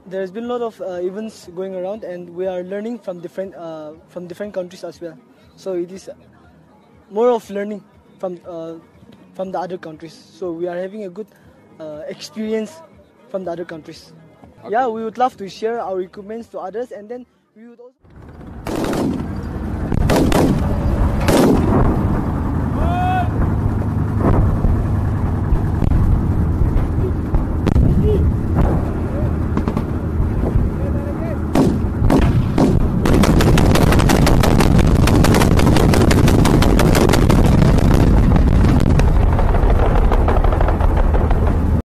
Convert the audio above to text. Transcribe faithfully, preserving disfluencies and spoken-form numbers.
There's been a lot of uh, events going around, and we are learning from different uh, from different countries as well. So it is more of learning from uh, from the other countries. So we are having a good uh, experience from the other countries. Okay. Yeah, we would love to share our equipments to others, and then we would also.